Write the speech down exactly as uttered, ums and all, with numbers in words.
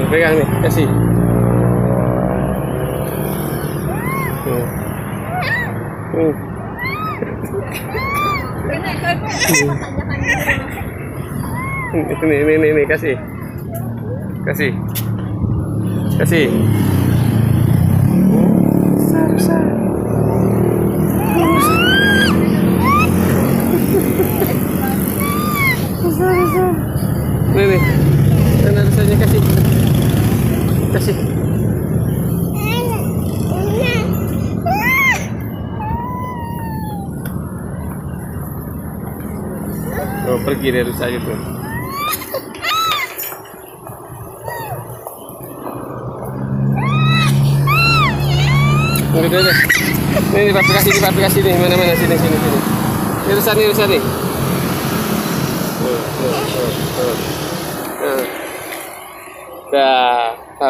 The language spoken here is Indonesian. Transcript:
pegang nih, kasih. Hmm. Hmm. Ini, ini, ini, ini, kasih, kasih, kasih. Besar, besar. Besar, besar. Ini, nih, mana rasanya, kasih, kasih. Oh, pergi dari rusa itu. Udah, udah. Ini aplikasi, ini aplikasi nih, mana-mana, sini, sini, sini. Ini rusa nih, rusa nih. Tuh, tuh, tuh, tuh. Nah. Dah.